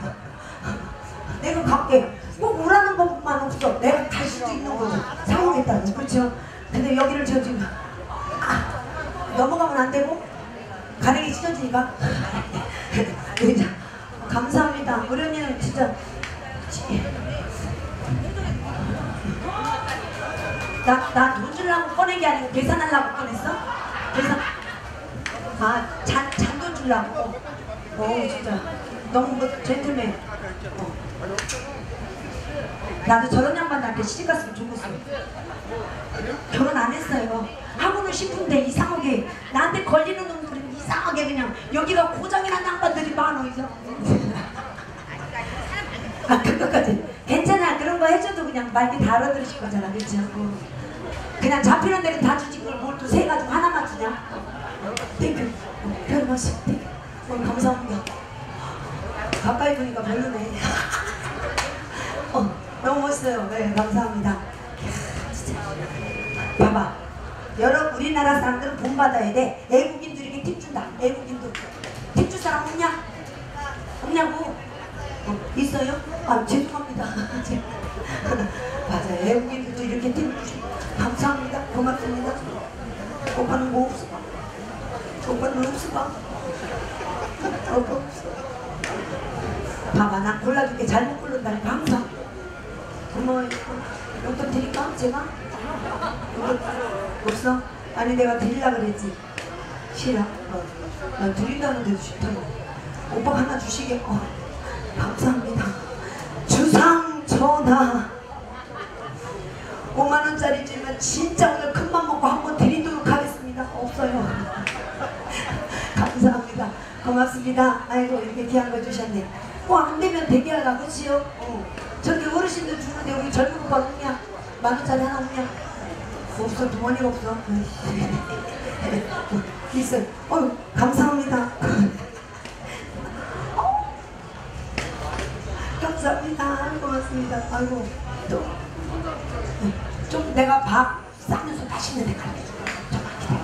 내가 갈게. 꼭 오라는 법만 없어. 내가 갈 수도 있는 거고. 상황했다고. 그렇죠? 근데 여기를 저 지금 아, 넘어가면 안 되고 가랭이 찢어지니까. 감사합니다. 우리 언니는 진짜 나 나 돈 주려고 꺼낸 게 아니고 계산하려고 꺼냈어? 계산 아 잔 잔돈 주려고. 오 진짜 너무 뭐, 젠틀맨. 어. 나도 저런 양반한테 시집 갔으면 좋겠어. 결혼 안 했어요. 하고는 싶은데 이상하게 나한테 걸리는 놈들은 이상하게 그냥 여기가 고장이란 양반들이 많아. 이상하게. 아 그것까지 괜찮아. 그런 거 해줘도 그냥 말기 다 알아들으실 거잖아. 그렇지? 그냥 잡히는 데는 다 주지 그걸 뭘 또 세 가지고 하나만 주냐? 땡큐. 별 말씀 땡큐. 어, 감사합니다. 가까이 보니까 별로네. 어, 너무 멋있어요. 네 감사합니다. 진짜. 봐봐. 여러 우리나라 사람들은 본받아야 돼. 외국인들에게 팁 준다. 외국인들 팁 줄 사람 없냐? 없냐고? 어, 있어요? 아 죄송합니다. 맞아요. 외국인들도 이렇게 팁 주시고 감사합니다. 고맙습니다. 오빠는 뭐 없어? 오빠는 없어? 오빠 없어? 봐봐 나 골라줄게. 잘못 고른다니까 항상. 고마워요. 용돈 드릴까? 제가? 용돈 없어? 아니 내가 드리려고 그랬지. 싫어? 어. 난 드린다는데도 싫다고. 오빠가 하나 주시게. 어. 감사합니다. 주상 전하 오만 원짜리지만 진짜 오늘 큰맘 먹고 한번 드리도록 하겠습니다. 없어요. 감사합니다. 고맙습니다. 아이고 이렇게 귀한 거 주셨네. 뭐 안되면 대기하라. 그치요? 어. 저기 어르신들 주는데 여기 젊은 오빠 없냐? 만 원짜리 하나 없냐? 없어. 두머니가 없어. 있어요. 어휴 감사합니다. 감사합니다. 고맙습니다. 아이고 또 좀 내가 밥 싸면서 맛있는 데 갈게. 좀만 기다려.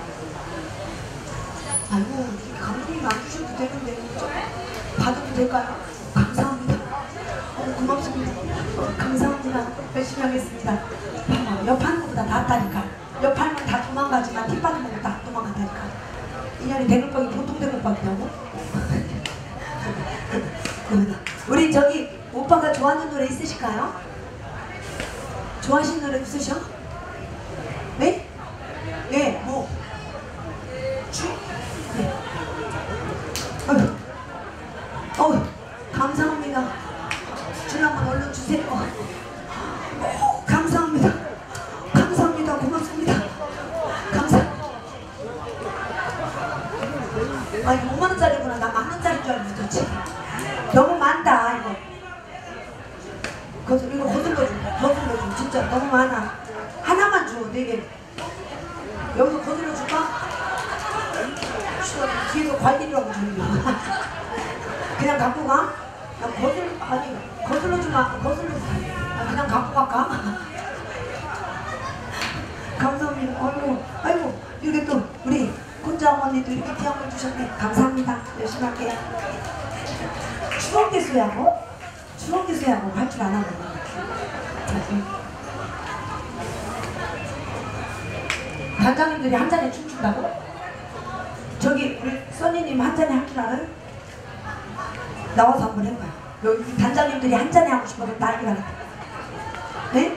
아이고 감독님 안 주셔도 되는데 좀 받아도 될까요? 감사합니다. 어, 고맙습니다. 어, 감사합니다. 열심히 하겠습니다. 어, 옆 하는 것보다 낫다니까. 옆 하면 다 도망가지만 팁 받는 것보다 다 도망간다니까. 인연이 대글빵이 보통 대글빵이냐고? 우리 저기 오빠가 좋아하는 노래 있으실까요? 좋아하시는 노래 없으셔? 네? 네, 뭐? 주? 네. 어휴. 어휴, 감사합니다. 주라면 얼른 주세요. 오, 감사합니다. 감사합니다. 고맙습니다. 감사. 아, 이거 오만 원짜리구나. 나 만 원짜리인 줄 알고 있었지. 너무 많다, 이거. 거슬, 이거 거슬러 줘. 거슬러 줘. 진짜 너무 많아. 하나만 줘. 되게. 여기서 거슬러 줄까? 뒤에서 관리라고 주는 거. 그냥 갖고 가? 야, 거슬, 아니, 거슬러 주면 거슬러 줘. 아, 그냥 갖고 갈까? 감사합니다. 아이고, 아이고, 이렇게 또 우리 혼자 어머니도 이렇게 귀한 걸 주셨네. 감사합니다. 열심히 할게요. 추억의 수야고? 추억의 수야고 할 줄 아나 보네. 단장님들이 한 잔에 춤춘다고? 저기 우리 써니님 한 잔에 할 줄 알아요? 나와서 한번 해봐요. 여기 단장님들이 한 잔에 하고 싶어서 난리가 났다. 네?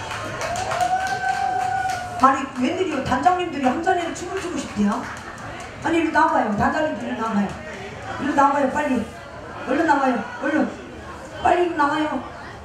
아니 웬일이요? 단장님들이 한 잔에 춤을 추고 싶대요? 아니 이리 나와요. 단장님들 이리 나와요. 이리 나와요. 빨리. 얼른 나와요. 얼른. 빨리 이리 나와요.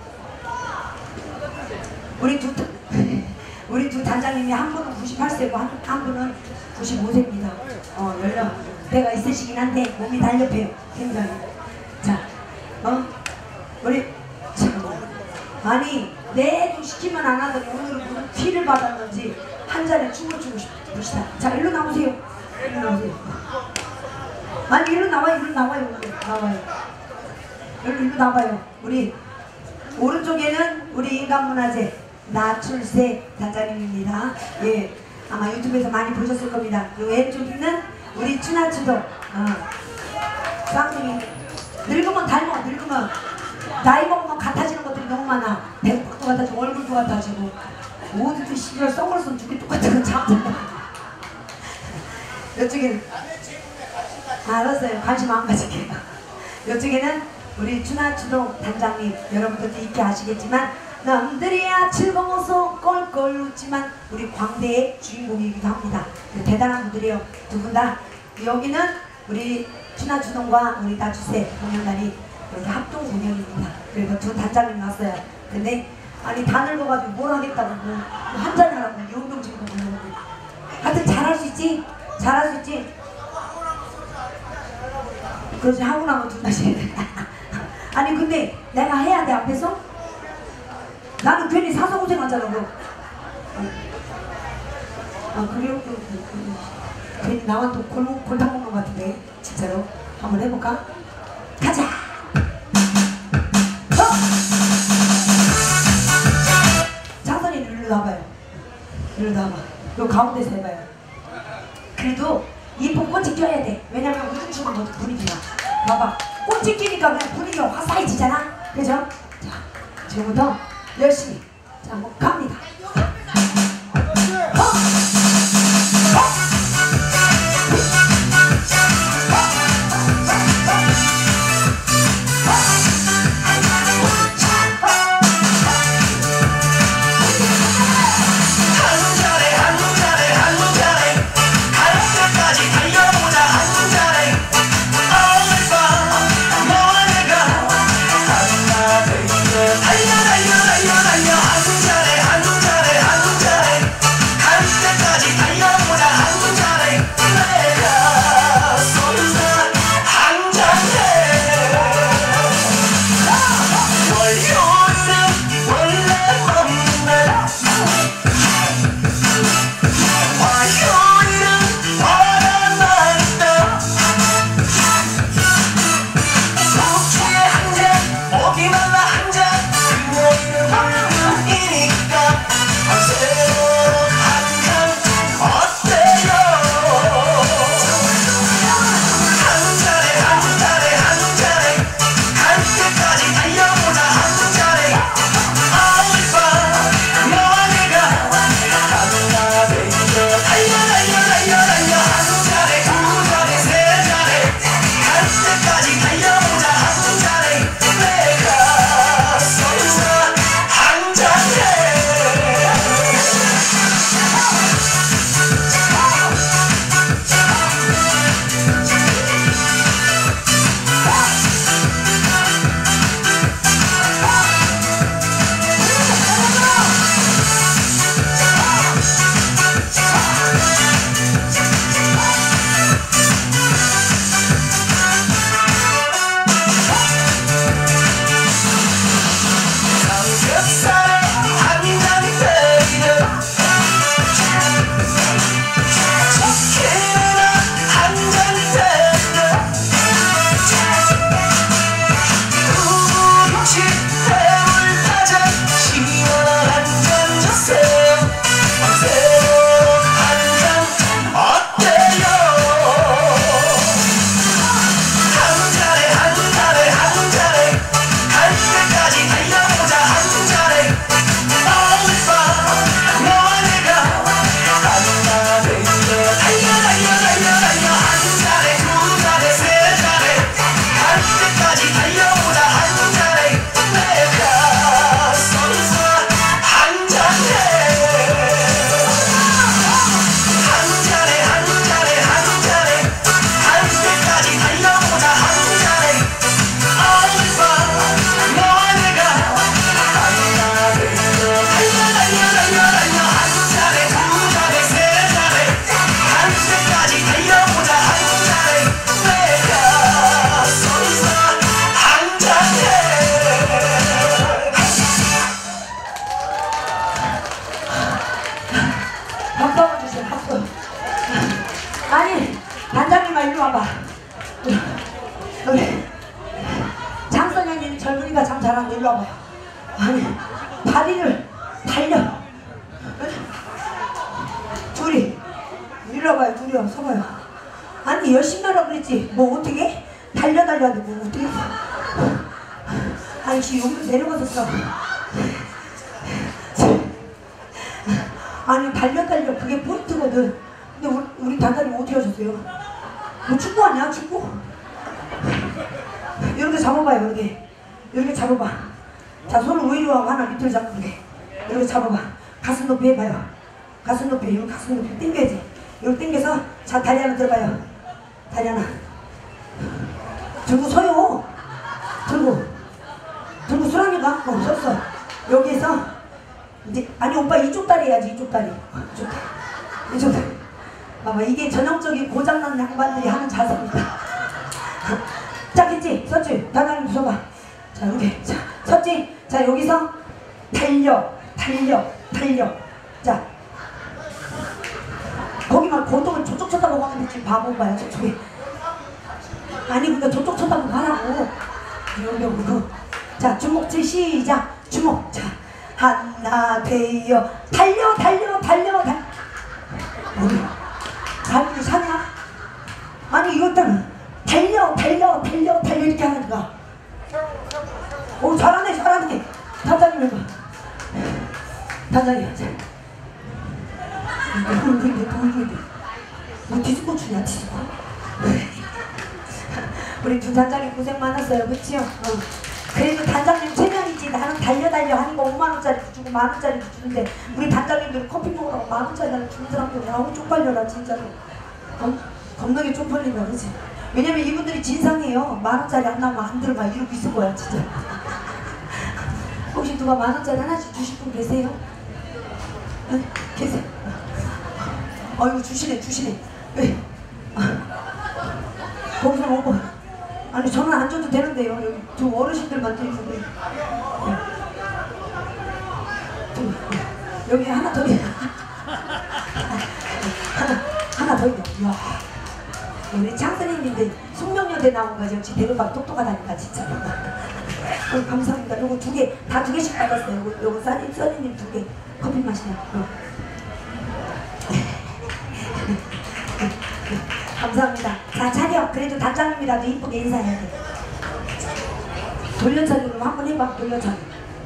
우리 두 우리 두 단장님이 한 분은 구십팔 세고 한, 한 분은 구십오 세입니다. 어 연령대가 있으시긴 한데 몸이 달렵해요. 굉장히. 자, 어 우리 참 아니 내도 시키면 안 하더니 오늘은 무슨 티를 받았는지 한 잔에 춤을 추고 싶으시다. 자, 일로 나오세요. 일로 나오세요. 아니 일로 나와요. 일로 나와요. 일로 나와요. 일로 일로 나와요. 우리 오른쪽에는 우리 인간문화재 나출세 단장님입니다. 예, 아마 유튜브에서 많이 보셨을 겁니다. 요 왼쪽 있는 우리 추나추도 어, 쌍둥이. 늙으면 닮아. 늙으면 나이 먹으면 같아지는 것들이 너무 많아. 배꼽도 같아지고 얼굴도 같아지고 옷도 시절 썩을선 두개 똑같은 거 잡잖아. 이쪽에는 아, 알았어요. 관심 안 가질게요. 이쪽에는 우리 추나추도 단장님, 여러분들도 익히 아시겠지만 남들이야 즐거워서 껄껄 웃지만 우리 광대의 주인공이기도 합니다. 대단한 분들이에요. 두 분 다. 여기는 우리 추나추동과 우리 나추세 공연단이 여기 합동 공연입니다. 그래서 두 단장님 왔어요. 근데 아니 다 늙어가지고 뭘 하겠다고 뭐 한잔 하라고 운동 지금 보려고. 하여튼 잘할 수 있지? 잘할 수 있지? 그러지 하고 나면 둘 다시 아니 근데 내가 해야 돼 앞에서? 나는 괜히 사서 고생하잖아. 너. 아 그래요? 그, 그, 그, 괜히 나만 또 골목 골탕 먹는 것 같은데 진짜로 한번 해볼까? 가자. 어! 장선이는 일로 나와봐요. 일로 나와봐. 요 가운데서 해봐요. 그래도 이쁜 꽃이 껴야 돼. 왜냐면 우중충한 것도 분위기가. 봐봐. 꽃이 끼니까 그냥 분위기가 화사해지잖아. 그죠? 자, 지금부터 열심히. 자, 뭐 갑니다. 어! 어! 달려 달려 달려 달려 한국 잘해 와봐. 우리 장선영님 젊은이가 참 잘하는데 일로 와봐요. 아니 다리를 달려. 둘이 일로 와봐요. 둘이 와 서봐요. 아니 열심히 하라고 그랬지 뭐 어떻게 달려 달려 하는데 뭐 어떻게 아니 지금 여기로 내려가서 써. 아니 달려 달려 그게 포인트거든. 근데 우리, 우리 단장님 어떻게 하셨어요? 뭐 축구 아니야 축구? 이렇게 잡아봐요. 이렇게 이렇게 잡아봐. 자 손을 위로 하고 하나 밑으로 잡고 이렇게 이렇게 잡아봐. 가슴 높이 해봐요. 가슴 높이 이렇게 가슴 높이 당겨야지. 이렇게 당겨서 자 다리 하나 들어봐요. 다리 하나 들고 서요. 들고 들고 수랑이가 어 섰어. 여기에서 이제 아니 오빠 이쪽 다리 해야지. 이쪽 다리 이쪽 다리 이쪽 다리 봐봐. 이게 전형적인 고장난 양반들이 하는 자세입니다. 자 됐지? 섰지? 단장님 서봐. 자 이렇게 자 섰지? 자 여기서 달려 달려 달려. 자 거기만 고동을 저쪽 쳐다보고 하면 되지. 바보 봐요 저쪽에. 아니 그러니까 저쪽 쳐다보고 하라고. 여기 여기 자 주먹질 시작. 주먹. 자 하나 되어 달려 달려 달려 달려. 어디 가슴이 사냐? 아니 이것들은 달려 달려 달려 달려 이렇게 하는 거야. 오 잘하네 잘하네. 단장님 해봐. 단장님 하자. 돌 돌려 돌 돌려. 뭐 디스코 추냐 디스코. 우리 두 단장님 고생 많았어요. 그치요? 어. 그래도 단장님 세 명이지. 나는 달려 달려 하는 거 오만 원짜리 주고 만 원짜리 주는데 우리 단장님들은 커피 먹으라고 만 원짜리 주는 사람들이 아우 쪽팔려라 진짜로. 어? 겁나게 쪽팔린다 그치? 왜냐면 이분들이 진상이에요. 만 원짜리 안 나오면 안 들어가 이러고 있을 거야 진짜. 혹시 누가 만 원짜리 하나씩 주실 분 계세요? 네? 계세요? 어이구 주시네 주시네. 왜? 거기서 먹고. 아니 저는 안 줘도 되는데요. 여기 두 어르신들만 드리는데. 네. 여기 하나 더 있네. 하나 하나 더 있네. 이야. 우리 장선생님들 숙명여대 나온 거지. 역시 대구박 똑똑하다니까 진짜. 어, 감사합니다. 요거 두 개 다 두 개씩 받았어요. 요거 요거 써니 써니님 두 개 커피 마시냐. 어. 감사합니다. 자 차려. 그래도 단장님이라도 이쁘게 인사해야 돼. 돌려차기로 한번 해봐. 돌려차기.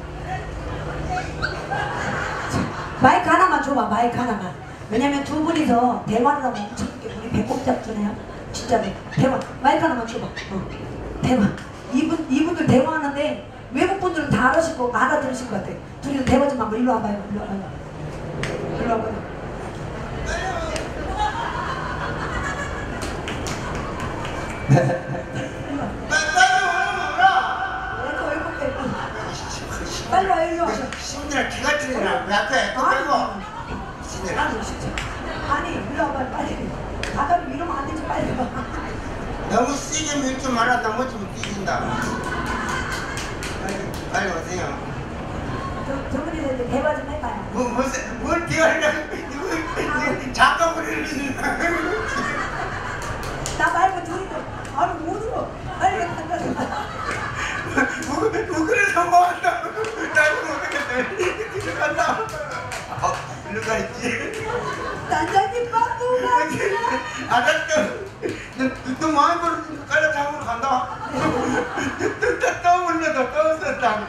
마이크 하나만 줘봐. 마이크 하나만. 왜냐면 두 분이서 대화를 하면 엄청 우리 배꼽 잡잖아요. 진짜로 대화. 마이크 하나만 줘봐. 어. 대화. 이분 이분들 대화하는데 외국 분들은 다 알아실 거 알아들으실 것 같아. 둘이서 대화 좀 한번 일로 와봐요. 일로 와봐요. 일로 와봐요. 빨리 와 일로 와. 신들 기가 틀리나 왜 앞에 또 빼고 신들 아니 일로 와봐 빨리. 바닥을 이러면 안 되지 빨리 와. 너무 세게 밀지 말아. 넘어지면 뛰긴다. 빨리, 빨리 오세요. 저, 저분이 대화 좀 해봐요. 뭐, 뭐, 뭘 뛰어하려고 잠깐 부리는 나 말고 둘이도 아니 못 울어. 빨리 간다. 누구를 성공한다. 나도 모르겠네. 뒤로 간다. 아, 일로 가 있지. 단장님 바쁘다. 알았어. 너 마음 버릇 깔라장으로 간다. 떠올려도 떠올렸다.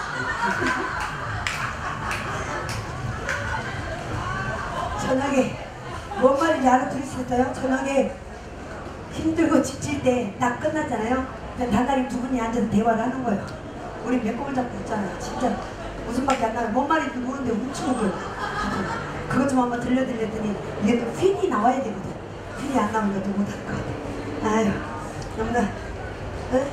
저녁에 뭔 말인지 알아들을 수 있어요? 저녁에 힘들고 지칠 때 딱 끝났잖아요. 단장님 두 분이 앉아서 대화를 하는 거예요. 우리 배꼽을 잡고 있잖아요. 진짜 웃음밖에 안 나요. 뭔 말인지 모르는데 훔치고 그것 좀 한번 들려드렸더니 이게 또 핀이 나와야 되거든. 핀이 안 나오면 또 못할 것 같아. 아유 너무나 응?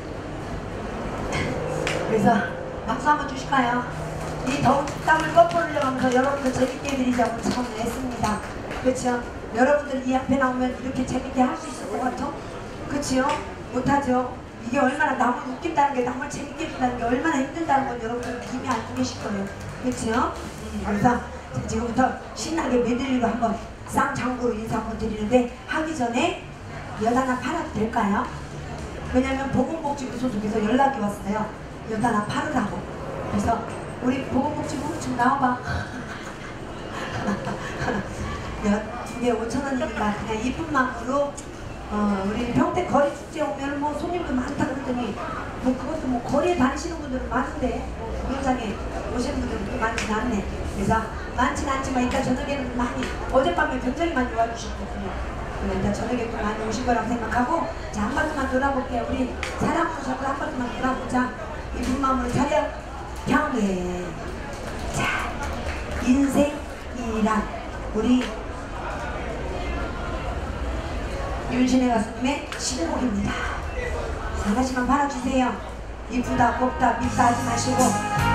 그래서 박수 한번 주실까요? 이 더운 땀을 거꾸로 흘려가면서 여러분들 재밌게 해드리자고 참 애씁니다. 그렇죠? 여러분들 이 앞에 나오면 이렇게 재밌게 할 수 있을 것 같죠? 그렇죠? 못하죠? 이게 얼마나 남을 웃긴다는 게 남을 재밌게 해준다는 게 얼마나 힘들다는 건 여러분들 이미 알고 계실 거예요. 그렇죠? 음, 그래서 지금부터 신나게 메들리로 한번 쌍장구로 인사 한번 드리는데 하기 전에 엿 하나 팔아도 될까요? 왜냐면 보건복지부 소속에서 연락이 왔어요. 엿 하나 팔으라고. 그래서 우리 보건복지부 좀 나와봐. 엿 두 개 오천 원이니까 그냥 이쁜 마음으로 어, 우리 평택 거리 축제 오면 뭐 손님도 많다 그러더니 뭐 그것도 뭐 거리에 다니시는 분들은 많은데 뭐 공연장에 오시는 분들은 많지는 않네. 그래서 많지는 않지만 이따 저녁에는 많이 어젯밤에 굉장히 많이 와주셨거든요. 그래서 이따 저녁에 또 많이 오실 거라고 생각하고 자 한 바퀴만 돌아볼게요. 우리 사랑으로 자꾸 한 바퀴만 돌아보자. 이쁜 마음으로 차려 평에 자 인생이란 우리 윤신혜 가수님의 신곡입니다. 하나씩만 팔아주세요. 이쁘다 곱다 밉다 하지 마시고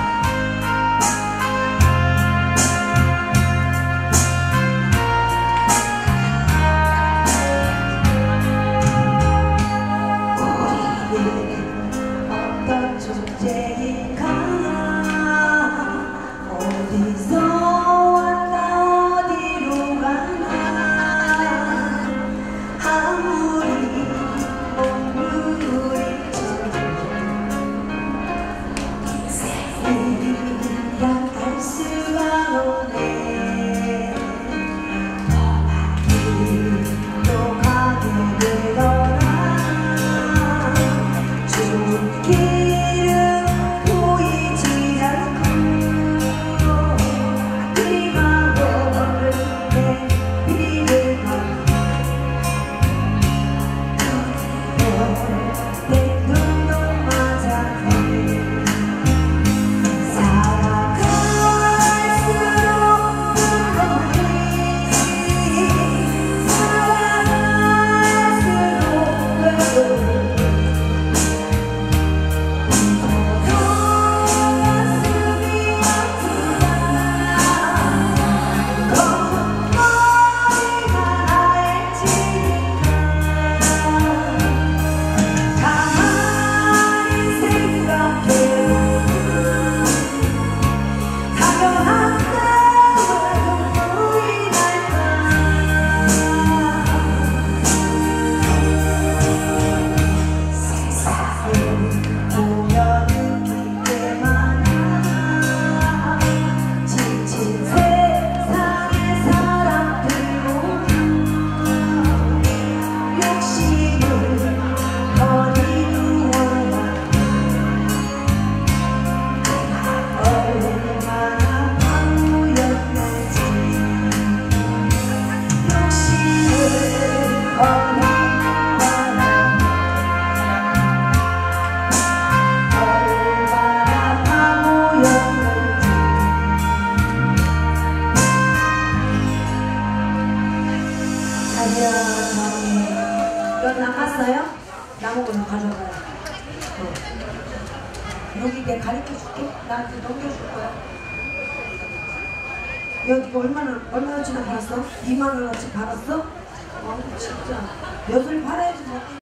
우리는 어떤 존재인가 어디서 왔다 어디로 가나 아무리 몸부림쳐도 인생이란 알 수가 없네 더 많이 또 가게 되더라 좋은 길은 보이지 않고 네가 모르게 비를 맞고 내 눈도 맞아 몇 남았어요? 남은 걸로 가져가요. 어. 여기 내가 가르쳐줄게. 나한테 넘겨줄 거야. 여기 얼마나, 얼마나치나 팔았어? 이만 원어치 팔았어? 어, 진짜. 엿을 팔아야지 뭐.